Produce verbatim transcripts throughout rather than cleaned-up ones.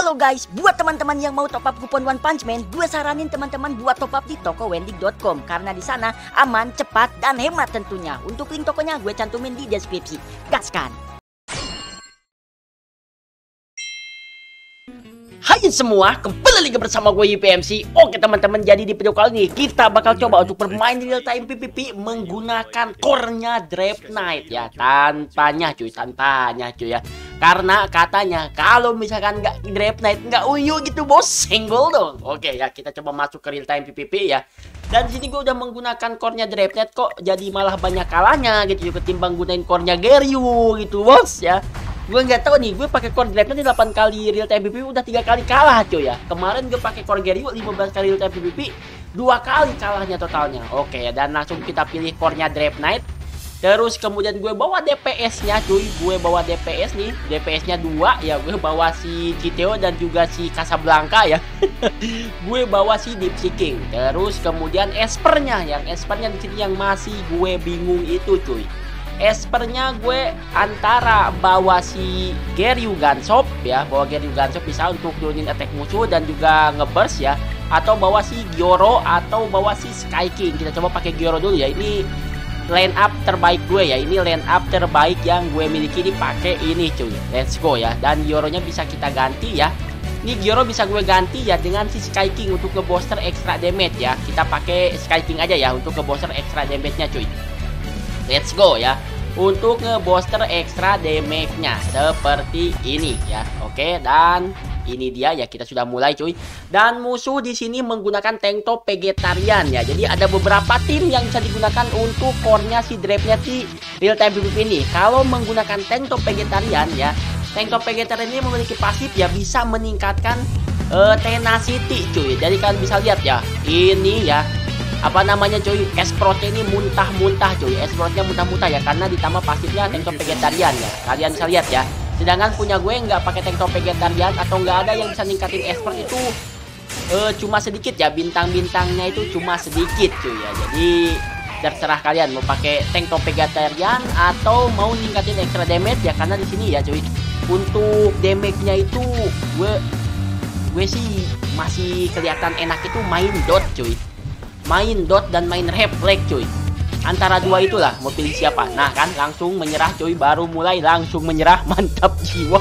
Halo guys, buat teman-teman yang mau top up kupon One Punch Man, gue saranin teman-teman buat top up di toko wendig dot com karena di sana aman, cepat, dan hemat tentunya. Untuk link tokonya gue cantumin di deskripsi. Gaskan! Hai semua, kembali lagi bersama gue Y P M C. Oke teman-teman, jadi di video kali ini kita bakal coba untuk bermain real time P V P menggunakan core-nya Draft Knight ya. Tanpanya cuy, tanpanya cuy ya. Karena katanya kalau misalkan nggak Draft Knight nggak uyu gitu bos, senggol dong. Oke ya, kita coba masuk ke real time P V P ya. Dan di sini gue udah menggunakan core-nya Draft Knight kok jadi malah banyak kalahnya gitu ketimbang gunain core-nya Geryu gitu bos ya. Gue nggak tahu nih, gue pakai core Draft Knight delapan kali real time P V P udah tiga kali kalah cuy ya. Kemarin gue pakai core Geryu lima belas kali real time P V P, dua kali kalahnya totalnya. Oke ya, dan langsung kita pilih core-nya Draft Knight. Terus kemudian gue bawa D P S-nya cuy, gue bawa D P S nih, D P S-nya dua ya, gue bawa si Citeo dan juga si Casablanca ya. Gue bawa si Deep Seeking. Terus kemudian Esper-nya, yang Esper-nya di sini yang masih gue bingung itu cuy. Esper-nya gue antara bawa si Geryu Gansop ya, bawa Geryu Gansop bisa untuk turunin attack musuh dan juga ngeburst ya, atau bawa si Gyoro atau bawa si Sky King. Kita coba pakai Gyoro dulu ya. Ini line up terbaik gue ya, ini line up terbaik yang gue miliki, dipakai ini cuy. Let's go ya. Dan Gyoronya bisa kita ganti ya. Ini Gyoro bisa gue ganti ya dengan si Sky King untuk nge-booster extra damage ya. Kita pakai Sky King aja ya untuk nge-booster extra damage-nya cuy. Let's go ya. Untuk nge-booster extra damage-nya seperti ini ya. Oke, dan ini dia ya, kita sudah mulai cuy. Dan musuh di sini menggunakan tank top vegetarian ya. Jadi ada beberapa tim yang bisa digunakan untuk core-nya si draft-nya si real time P V P ini. Kalau menggunakan tank top vegetarian ya, tank top vegetarian ini memiliki pasif ya, bisa meningkatkan uh, tenacity cuy. Jadi kalian bisa lihat ya, ini ya, apa namanya cuy, Esprotnya ini muntah-muntah cuy. Esprotnya muntah-muntah ya, karena ditambah pasifnya tank top vegetarian ya. Kalian bisa lihat ya. Sedangkan punya gue nggak pakai tank top vegetarian atau nggak ada yang bisa ningkatin Esprot itu uh, cuma sedikit ya, bintang-bintangnya itu cuma sedikit cuy ya. Jadi terserah kalian mau pakai tank top vegetarian atau mau ningkatin extra damage ya, karena di sini ya cuy, untuk damage-nya itu gue gue sih masih kelihatan enak itu main dot cuy. Main dot dan main refleks cuy. Antara dua itulah mau pilih siapa. Nah kan langsung menyerah cuy, baru mulai langsung menyerah. Mantap jiwa.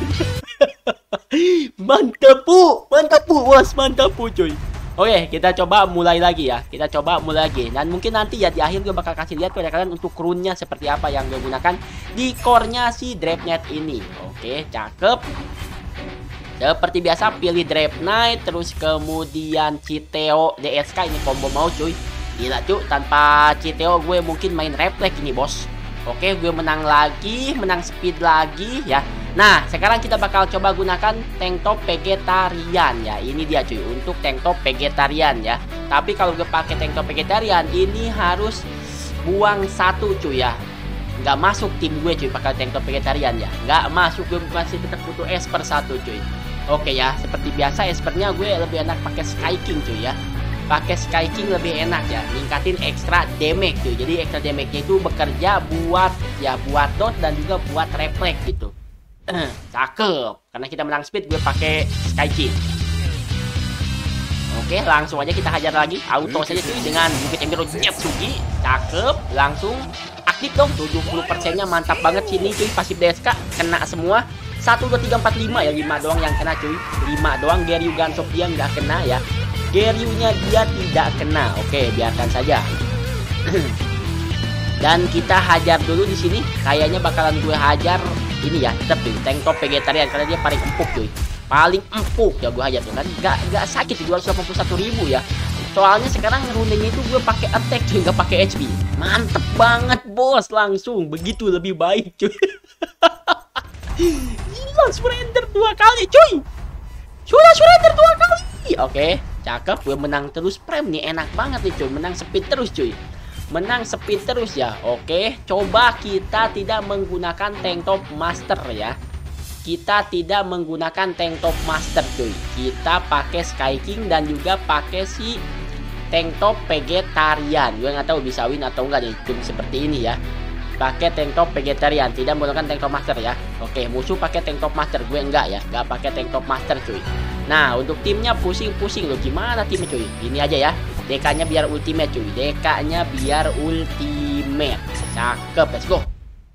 Mantap pu, mantap pu, bos, mantap pu cuy. Oke, kita coba mulai lagi ya. Kita coba mulai lagi. Dan mungkin nanti ya di akhir gue bakal kasih lihat kepada kalian untuk rune-nya seperti apa yang gue gunakan di core-nya si Draft Knight ini. Oke, cakep. Seperti biasa pilih Draft Knight, terus kemudian Citeo D S K, ini combo mau cuy. Gila cuy, tanpa Citeo gue mungkin main refleks ini bos. Oke, gue menang lagi, menang speed lagi ya. Nah, sekarang kita bakal coba gunakan tank top vegetarian ya. Ini dia cuy, untuk tank top vegetarian ya. Tapi kalau gue pakai tank top vegetarian ini harus buang satu cuy ya. Nggak masuk tim gue cuy pakai tank top vegetarian ya. Nggak masuk, gue masih tetap butuh Esper satu cuy. Oke ya, seperti biasa Espernya gue lebih enak pakai Sky King cuy ya. Pakai Sky King lebih enak ya, ningkatin extra damage cuy. Jadi extra damage-nya itu bekerja buat ya buat dot dan juga buat refleks gitu. Cakep. Karena kita menang speed, gue pakai Sky King. Oke, langsung aja kita hajar lagi. Auto saja cuy dengan Bukit Emiro Jetsugi. Cakep, langsung aktif dong. tujuh puluh persennya mantap banget sini cuy. Pasif D S K kena semua. Satu, dua, tiga, empat, lima ya, lima doang yang kena cuy. lima doang. Geryu Gansop dia nggak kena ya. Geryunya dia tidak kena. Oke, biarkan saja. Dan kita hajar dulu di sini. Kayaknya bakalan gue hajar ini ya, tetap tuh tank top vegetarian karena dia paling empuk cuy. Paling empuk ya gue hajar tuh kan. Gak, gak sakit dua ratus delapan puluh satu ribu ya. Soalnya sekarang rundenya itu gue pakai attack cuy, nggak pakai H P. Mantep banget bos, langsung begitu lebih baik cuy. Gila, surrender dua kali cuy. Sudah surrender dua kali. Oke, cakep. Gue menang terus prem nih, enak banget nih cuy. Menang speed terus cuy. Menang speed terus ya. Oke, coba kita tidak menggunakan tank top master ya. Kita tidak menggunakan tank top master cuy. Kita pakai Sky King dan juga pakai si tank top vegetarian. Gue nggak tahu bisa win atau enggak nih tim seperti ini ya. pakai tank top vegetarian, tidak menggunakan tank top master ya. Oke, musuh pakai tank top master, gue enggak ya, enggak pakai tank top master cuy. Nah, untuk timnya pusing-pusing loh, gimana timnya cuy? Ini aja ya, D K-nya biar ultimate cuy, D K-nya biar ultimate. Cakep, let's go.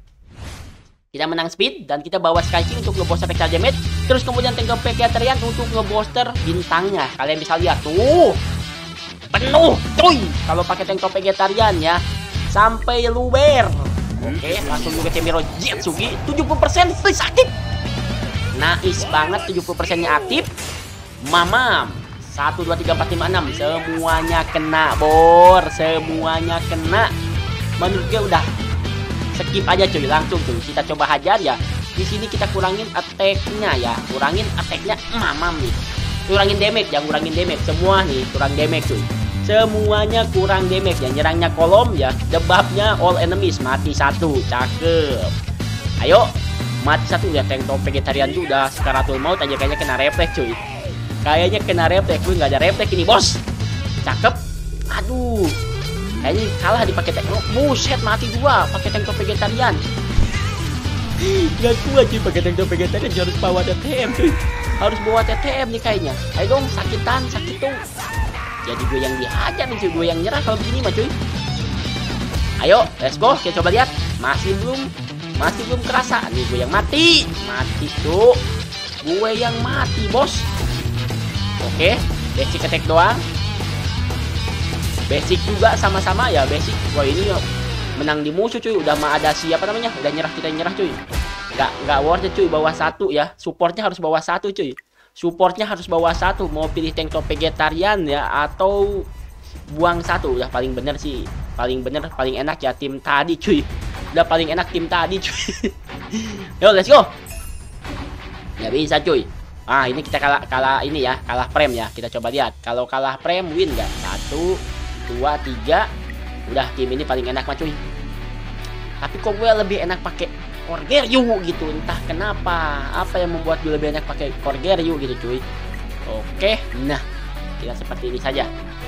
Kita menang speed dan kita bawa Sky King untuk ngebooster extra damage. Terus kemudian tank top vegetarian untuk ngebooster bintangnya. Kalian bisa lihat tuh, penuh cuy kalau pakai tank top vegetarian ya, sampai luber. Oke, langsung juga Temiro Jetsugi tujuh puluh persen please aktif. Nice banget, tujuh puluh persennya aktif. Mamam satu dua tiga empat lima enam semuanya kena bor, semuanya kena. Menurut gue udah skip aja cuy, langsung cuy kita coba hajar ya. Di sini kita kurangin attack-nya ya, kurangin attack-nya mamam nih. Kurangin damage, yang kurangin damage semua nih, kurang damage cuy. Semuanya kurang damage ya, nyerangnya kolom ya, debabnya all enemies mati satu, cakep. Ayo, mati satu ya, tank top vegetarian tuh udah sekaratul maut aja kayaknya kena refleks cuy. Kayaknya kena refleks, gue nggak ada refleks ini bos. Cakep. Aduh, kayaknya kalah dipakai tank. Oh, buset mati dua pakai tank top vegetarian. Gak kuat cuy pakai tank top vegetarian, harus bawa T T M cuy. Harus bawa T T M nih kayaknya. Ayo dong, sakitan, sakit tuh. Jadi gue yang dihajar nih cuy, gue yang nyerah kalau begini mah cuy. Ayo, let's go, kita coba lihat. Masih belum, masih belum kerasa. Nih gue yang mati, mati tuh. Gue yang mati bos. Oke, basic attack doang. Basic juga sama-sama ya, basic. Wah ini menang di musuh cuy. Udah mah ada siapa namanya? Udah nyerah, kita nyerah cuy. Nggak nggak worth it cuy, bawah satu ya. Supportnya harus bawah satu cuy. Supportnya harus bawah satu. Mau pilih tank top vegetarian ya atau buang satu. Udah paling bener sih, paling bener, paling enak ya tim tadi cuy. Udah paling enak tim tadi cuy. Yo let's go. Ya bisa cuy. Ah ini kita kalah kalah ini ya, kalah prem ya. Kita coba lihat. Kalau kalah prem win nggak? Satu, dua, tiga. Udah tim ini paling enak mah cuy. Tapi kok gue lebih enak pakai Korgeryu gitu, entah kenapa. Apa yang membuat gue lebih enak pakai Korgeryu gitu cuy. Oke, nah kita seperti ini saja.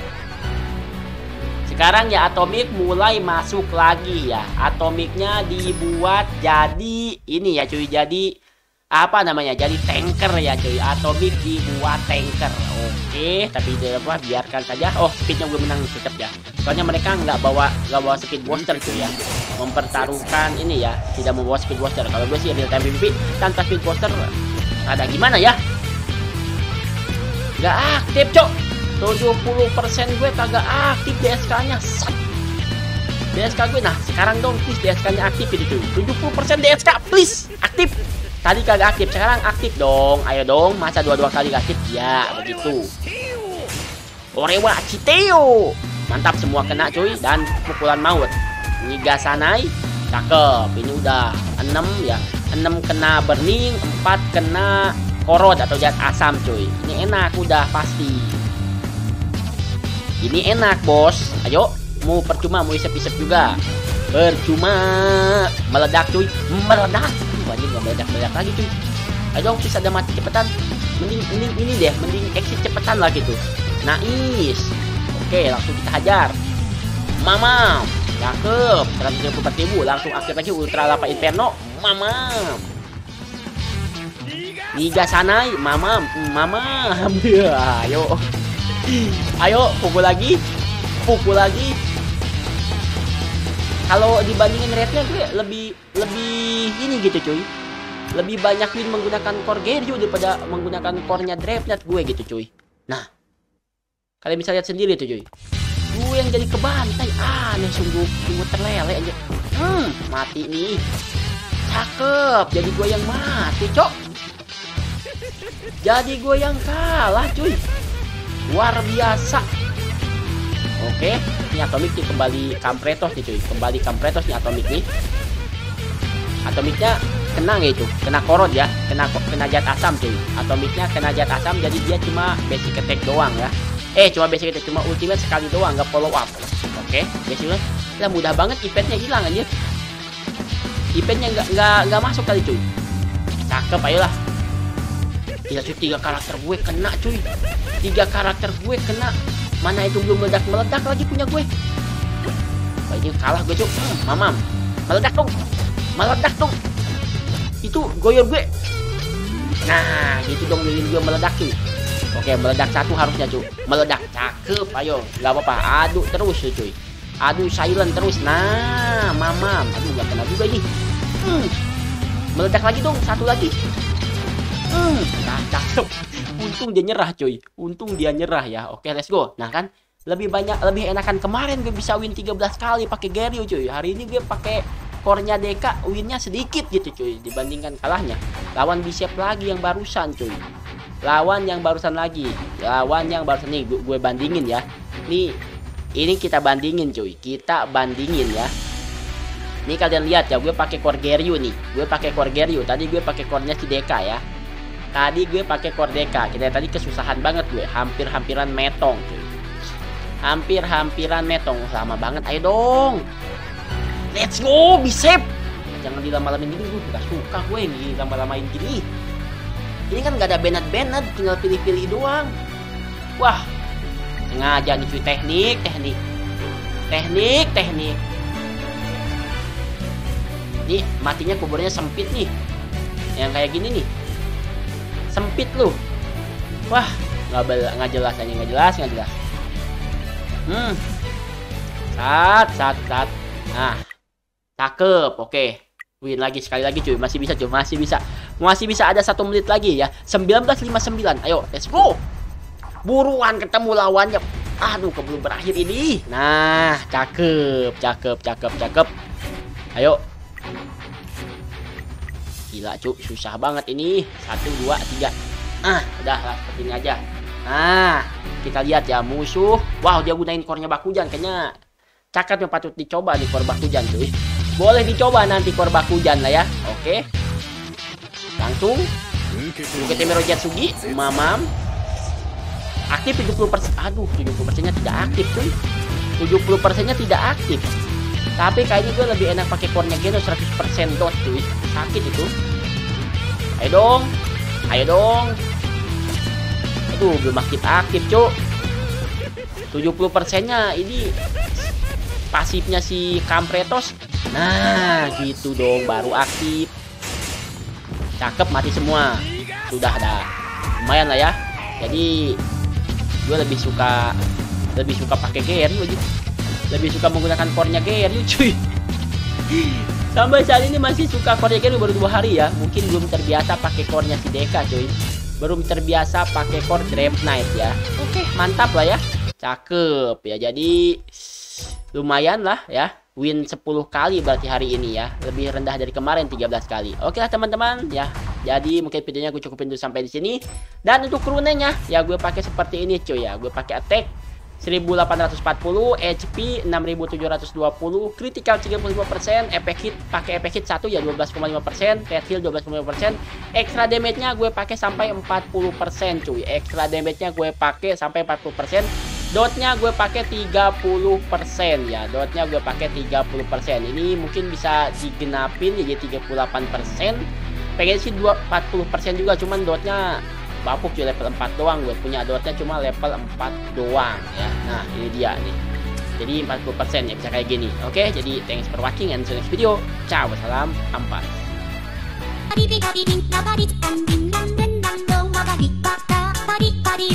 Sekarang ya Atomic mulai masuk lagi ya. Atomicnya dibuat jadi ini ya cuy, jadi apa namanya, jadi tanker ya cuy. Atomic dibuat tanker. Oke, tapi apa, biarkan saja. Oh, speednya gue menang tetap ya, soalnya mereka nggak bawa nggak bawa speed booster cuy ya. Mempertaruhkan ini ya, tidak membawa speed booster. Kalau gue sih real time P V P tanpa speed booster ada gimana ya, nggak aktif cok. Tujuh puluh persen gue kagak aktif D S K-nya. D S K gue, nah sekarang dong please D S K-nya aktif gitu cuy. Tujuh puluh persen D S K please aktif. Tadi kagak aktif, sekarang aktif dong. Ayo dong, masa dua-dua kali gak aktif? Ya, begitu. Orewa Citeo. Mantap, semua kena cuy. Dan pukulan maut. Nigasanai. Cakep. Ini udah enam ya. enam kena burning, empat kena korod atau zat asam cuy. Ini enak, udah pasti. Ini enak bos. Ayo, mau percuma, mau isep-isep juga. Percuma. Meledak cuy. Meledak. Anjing gak meledak-meledak lagi cuy. Ayo dong, bisa ada mati cepetan. Mending mending ini deh, mending exit cepetan lah gitu. Nice. Oke, langsung kita hajar. Mamam. Cakep. seratus dua puluh empat ribu. Langsung aktif lagi Ultra Lava Inferno. Mamam. Nigasanai. Mamam. Mamam. Ayo. Ayo, pukul lagi. Pukul lagi. Kalau dibandingin rate-nya gue lebih lebih ini gitu cuy. Lebih banyak win menggunakan Korgeryu daripada menggunakan core-nya Draftnet gue gitu cuy. Nah, kalian bisa lihat sendiri tuh cuy. Gue yang jadi kebantai. Aneh, sungguh sungguh terlele aja. Hmm, mati nih. Cakep. Jadi gue yang mati, cok. Jadi gue yang kalah cuy. Luar biasa. Oke, ini Atomic nih kembali Kampretos nih cuy. Kembali Kampretos nih Atomic nih. Atomicnya kena nggak itu? Kena korod ya. Kena kena zat asam cuy. Atomicnya kena zat asam, jadi dia cuma basic attack doang ya. Eh, cuma basic attack, cuma ultimate sekali doang, nggak follow up. Oke, basicnya lah mudah banget, eventnya hilang aja. Eventnya nggak nggak nggak masuk kali cuy. Cakep, ayolah. Gila cuy, tiga karakter gue kena cuy. Tiga karakter gue kena. Mana itu belum meledak-meledak lagi punya gue. Wah, ini kalah gue cuy. Hmm, mamam. Meledak dong. Meledak dong. Itu goyor gue. Nah, gitu dong lilin gue meledak tuh. Oke, meledak satu harusnya cuy. Meledak, cakep, ayo. Gak apa-apa, aduk terus cuy. Aduk silent terus. Nah, mamam. Aduh, gak kena juga ini. Hmm. Meledak lagi dong, satu lagi. Hmm, nah, cakep. Untung dia nyerah cuy. Untung dia nyerah ya. Oke, let's go. Nah kan, lebih banyak, lebih enakan kemarin gue bisa win tiga belas kali pakai Garyu cuy. Hari ini gue pakai core-nya Deka, winnya sedikit gitu cuy dibandingkan kalahnya. Lawan Bishop lagi yang barusan cuy. Lawan yang barusan lagi. Lawan yang barusan nih gue, gue bandingin ya. Nih, ini kita bandingin cuy. Kita bandingin ya. Nih kalian lihat ya, gue pakai core Garyu nih. Gue pakai core Garyu. Tadi gue pakai core-nya si Deka ya. Tadi gue pakai core Deka. Kita tadi kesusahan banget gue, hampir-hampiran metong cuy. Hampir-hampiran metong. Lama banget, ayo dong. Let's go, Bishop. Jangan dilama-lamain gini, gue gak suka gue yang dilama-lamain gini. Ini kan gak ada Bennett-Bennett, tinggal pilih-pilih doang. Wah, sengaja nih cuy, teknik, teknik. Teknik, teknik. Nih, matinya kuburnya sempit nih. Yang kayak gini nih. Sempit loh. Wah, nggak nggak jelas aja, nggak jelas, nggak jelas. Hmm. Sat, sat, sat. Nah, cakep. Oke. Win lagi sekali lagi cuy, masih bisa cuy, masih bisa. Masih bisa ada satu menit lagi ya. sembilan belas lima puluh sembilan. Ayo, let's go. Buruan ketemu lawannya. Aduh, kebelum berakhir ini. Nah, cakep, cakep, cakep, cakep. Ayo. Gila cu, susah banget ini. Satu, dua, tiga. Ah, udah lah, seperti ini aja. Nah, kita lihat ya musuh. Wow, dia gunain core-nya Bakujan. Kayaknya cakep yang patut dicoba nih core Bakujan cuy. Boleh dicoba nanti core Bakujan lah ya. Oke. Langsung. Bukit Temero Jetsugi. Mamam. Aktif tujuh puluh persen. Aduh, tujuh puluh persennya tidak aktif cuy. tujuh puluh persennya tidak aktif. Tapi kayaknya gue lebih enak pakai core-nya Geno seratus persen dot cuy. Sakit itu. Ayo dong. Ayo dong. Aduh, belum aktif-aktif cuy. tujuh puluh persennya ini pasifnya si Kampretos. Nah, gitu dong baru aktif. Cakep, mati semua. Sudah dah. Lumayan lah ya. Jadi gue lebih suka lebih suka pakai Garyu lagi. Lebih suka menggunakan core-nya Garyu cuy. Sampai saat ini masih suka core-nya Garyu, baru dua hari ya. Mungkin belum terbiasa pakai core-nya si Deka cuy. Belum terbiasa pakai core Drape Knight ya. Oke, mantap lah ya. Cakep ya. Jadi lumayan lah ya. Win sepuluh kali berarti hari ini ya. Lebih rendah dari kemarin tiga belas kali. Oke lah teman-teman ya. Jadi mungkin videonya gue cukupin dulu sampai di sini. Dan untuk runenya ya gue pakai seperti ini cuy ya. Gue pakai attack seribu delapan ratus empat puluh, H P enam ribu tujuh ratus dua puluh, critical tiga puluh lima persen, efek hit pakai efek hit satu ya dua belas koma lima persen, red heal dua belas koma lima persen, extra damage-nya gue pakai sampai empat puluh persen cuy. Extra damage-nya gue pakai sampai empat puluh persen. Dotnya gue pakai tiga puluh persen ya. Dotnya gue pakai tiga puluh persen. Ini mungkin bisa digenapin jadi tiga puluh delapan persen. Pengen sih empat puluh persen juga, cuman dotnya bapuk cuy, level empat doang. Gue punya dotnya cuma level empat doang ya. Nah, ini dia nih. Jadi empat puluh persen ya bisa kayak gini. Oke, jadi thanks for watching and see you next video. Ciao, wassalam, ampas.